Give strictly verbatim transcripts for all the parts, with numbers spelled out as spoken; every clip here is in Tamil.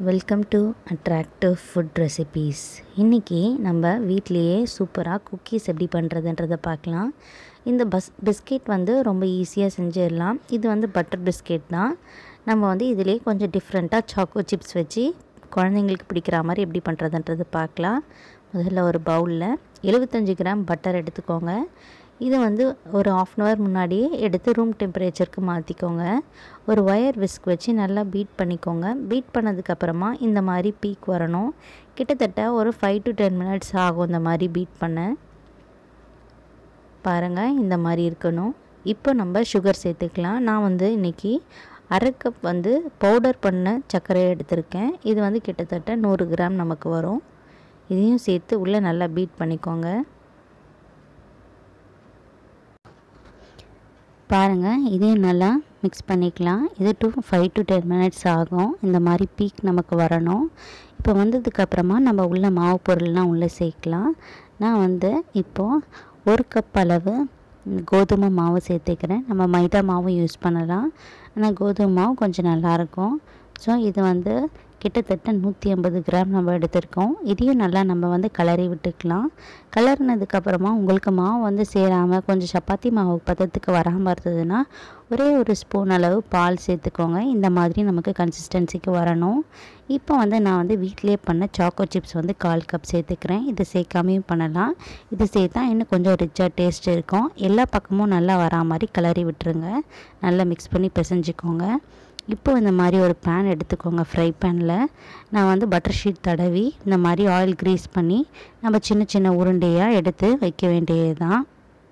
Welcome to attractive food recipes. இன்றைக்கி நம்ம வீட்லேயே சூப்பராக குக்கீஸ் எப்படி பண்ணுறதுன்றதை பார்க்கலாம். இந்த பஸ் பிஸ்கெட் வந்து ரொம்ப ஈஸியாக செஞ்சிடலாம். இது வந்து பட்டர் பிஸ்கெட் தான். நம்ம வந்து இதிலே கொஞ்சம் டிஃப்ரெண்ட்டாக சாக்கோ சிப்ஸ் வச்சு குழந்தைங்களுக்கு பிடிக்கிற மாதிரி எப்படி பண்ணுறதுன்றது பார்க்கலாம். முதல்ல ஒரு பவுலில் எழுபத்தஞ்சி கிராம் பட்டர் எடுத்துக்கோங்க. இதை வந்து ஒரு ஆஃப் அன் ஹவர் முன்னாடியே எடுத்து ரூம் டெம்பரேச்சருக்கு மாற்றிக்கோங்க. ஒரு ஒயர் விஸ்க் வச்சு நல்லா பீட் பண்ணிக்கோங்க. பீட் பண்ணதுக்கப்புறமா இந்த மாதிரி பீக் வரணும். கிட்டத்தட்ட ஒரு ஃபைவ் டு டென் மினிட்ஸ் ஆகும் இந்த மாதிரி பீட் பண்ண. பாருங்கள், இந்த மாதிரி இருக்கணும். இப்போ நம்ம சுகர் சேர்த்துக்கலாம். நான் வந்து இன்றைக்கி அரை கப் வந்து பவுடர் பண்ண சர்க்கரை எடுத்திருக்கேன். இது வந்து கிட்டத்தட்ட நூறு கிராம் நமக்கு வரும். இதையும் சேர்த்து உள்ளே நல்லா பீட் பண்ணிக்கோங்க. பாருங்கள், இதையும் நல்லா மிக்ஸ் பண்ணிக்கலாம். இது two five to ten minutes ஆகும். இந்த மாதிரி பீக் நமக்கு வரணும். இப்போ வந்ததுக்கப்புறமா நம்ம உள்ள மாவு பொருள்லாம் உள்ளே சேர்க்கலாம். நான் வந்து இப்போது ஒரு கப் அளவு கோதுமை மாவு சேர்த்துக்கிறேன். நம்ம மைதா மாவும் யூஸ் பண்ணலாம், ஆனால் கோதுமை மாவு கொஞ்சம் நல்லாயிருக்கும். ஸோ இது வந்து கிட்டத்தட்ட நூற்றி ஐம்பது கிராம் நம்ம எடுத்துருக்கோம். இதையும் நல்லா நம்ம வந்து கிளறி விட்டுக்கலாம். கிளறினதுக்கப்புறமா உங்களுக்கு மாவு வந்து சேராமல் கொஞ்சம் சப்பாத்தி மாவு பதத்துக்கு வராமல் இருந்ததுன்னா ஒரே ஒரு ஸ்பூன் அளவு பால் சேர்த்துக்கோங்க. இந்த மாதிரி நமக்கு கன்சிஸ்டன்சிக்கு வரணும். இப்போ வந்து நான் வந்து வீட்டிலே பண்ண சாக்கோ சிப்ஸ் வந்து கால் கப் சேர்த்துக்கிறேன். இதை சேர்க்காமையும் பண்ணலாம். இது சேர்த்தா இன்னும் கொஞ்சம் ரிச்சாக டேஸ்ட் இருக்கும். எல்லா பக்கமும் நல்லா வரா மாதிரி கிளறி விட்டுருங்க. நல்லா மிக்ஸ் பண்ணி பிசைஞ்சிக்கோங்க. இப்போ இந்த மாதிரி ஒரு பேன் எடுத்துக்கோங்க. ஃப்ரை பேனில் நான் வந்து பட்டர் ஷீட் தடவி இந்த மாதிரி ஆயில் க்ரீஸ் பண்ணி நம்ம சின்ன சின்ன உருண்டையாக எடுத்து வைக்க வேண்டியது தான்.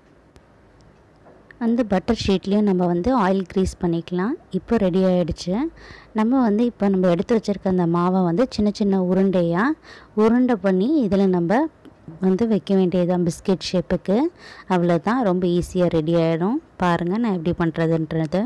அந்த பட்டர் ஷீட்லேயும் நம்ம வந்து ஆயில் க்ரீஸ் பண்ணிக்கலாம். இப்போ ரெடி ஆகிடுச்சு. நம்ம வந்து இப்போ நம்ம எடுத்து வச்சுருக்க அந்த மாவை வந்து சின்ன சின்ன உருண்டையாக உருண்டை பண்ணி இதில் நம்ம வந்து வைக்க வேண்டியதுதான் பிஸ்கெட் ஷேப்புக்கு. அவ்வளோதான், ரொம்ப ஈஸியாக ரெடி ஆகிடும். பாருங்கள் நான் எப்படி பண்ணுறதுன்றது.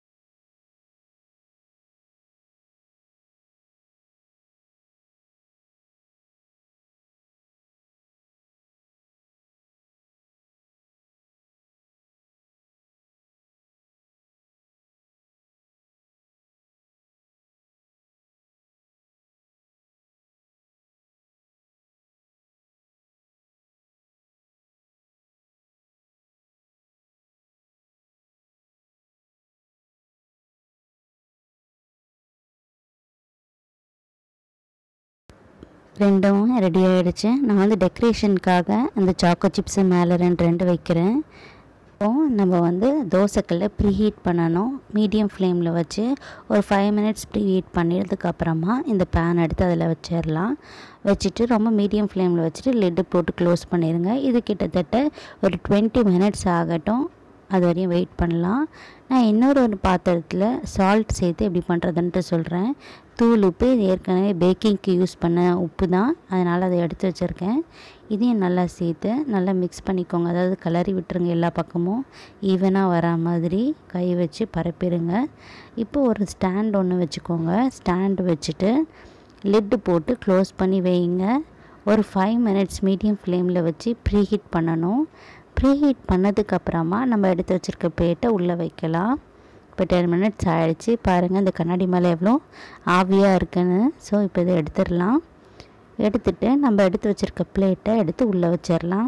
ரெண்டும் ரெடி ஆகிடுச்சு. நான் வந்து டெக்கரேஷனுக்காக அந்த சாக்கோ சிப்ஸு மேலே ரெண்டு ரெண்டு வைக்கிறேன். இப்போது நம்ம வந்து தோசைக்கல்லை ப்ரீ ஹீட் பண்ணணும். மீடியம் ஃப்ளேமில் வச்சு ஒரு ஃபைவ் மினிட்ஸ் ப்ரீ ஹீட் பண்ணிடுறதுக்கப்புறமா இந்த பேன் எடுத்து அதில் வச்சிடலாம். வச்சுட்டு ரொம்ப மீடியம் ஃப்ளேமில் வச்சுட்டு லிட்டு போட்டு க்ளோஸ் பண்ணிடுங்க. இது கிட்டத்தட்ட ஒரு டுவெண்ட்டி மினிட்ஸ் ஆகட்டும். அது வரையும் வெயிட் பண்ணலாம். நான் இன்னொரு ஒரு பாத்திரத்தில் சால்ட் சேர்த்து எப்படி பண்ணுறதுன்ட்டு சொல்கிறேன். தூள் உப்பு, இது ஏற்கனவே பேக்கிங்க்கு யூஸ் பண்ண உப்பு தான், அதனால் அதை எடுத்து வச்சுருக்கேன். இதையும் நல்லா சேர்த்து நல்லா மிக்ஸ் பண்ணிக்கோங்க. அதாவது கிளறி விட்டுருங்க. எல்லா பக்கமும் ஈவனாக வரா மாதிரி கை வச்சு பரப்பிடுங்க. இப்போ ஒரு ஸ்டாண்ட் ஒன்று வச்சுக்கோங்க. ஸ்டாண்டு வச்சுட்டு லிட்டு போட்டு க்ளோஸ் பண்ணி வைங்க. ஒரு ஃபைவ் மினிட்ஸ் மீடியம் ஃப்ளேமில் வச்சு ப்ரீ ஹீட் பண்ணணும். ப்ரீ ஹீட் பண்ணதுக்கப்புறமா நம்ம எடுத்து வச்சுருக்க பிளேட்டை உள்ளே வைக்கலாம். இப்போ டென் மினிட்ஸ் ஆகிடுச்சு. பாருங்கள் இந்த கண்ணாடி மேலே எவ்வளோ ஆவியாக இருக்குன்னு. ஸோ இப்போ இதை எடுத்துடலாம். எடுத்துகிட்டு நம்ம எடுத்து வச்சுருக்க பிளேட்டை எடுத்து உள்ளே வச்சிடலாம்.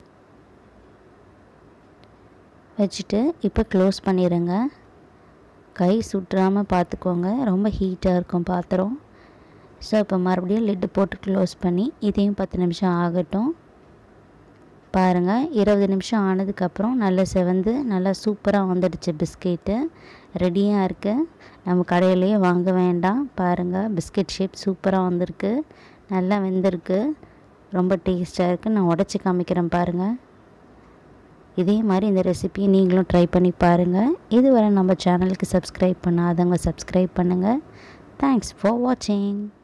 வச்சுட்டு இப்போ க்ளோஸ் பண்ணிடுங்க. கை சுற்றாமல் பார்த்துக்கோங்க, ரொம்ப ஹீட்டாக இருக்கும் பாத்திரம். ஸோ இப்போ மறுபடியும் லிட்டு போட்டு க்ளோஸ் பண்ணி இதையும் பத்து நிமிஷம் ஆகட்டும். பாருங்கள், இருபது நிமிஷம் ஆனதுக்கப்புறம் நல்லா செவந்து நல்லா சூப்பராக வந்துடுச்சு. பிஸ்கெட்டு ரெடியாக இருக்குது. நம்ம கடையிலேயே வாங்க வேண்டாம். பாருங்கள், பிஸ்கெட் ஷேப் சூப்பராக வந்திருக்கு. நல்லா வெந்திருக்கு. ரொம்ப டேஸ்ட்டாக இருக்குது. நான் உடச்சி காமிக்கிறேன் பாருங்கள். இதே மாதிரி இந்த ரெசிபியை நீங்களும் ட்ரை பண்ணி பாருங்கள். இதுவரை நம்ம சேனலுக்கு சப்ஸ்கிரைப் பண்ணாதவங்க சப்ஸ்கிரைப் பண்ணுங்கள். தேங்க்ஸ் ஃபார் வாட்சிங்.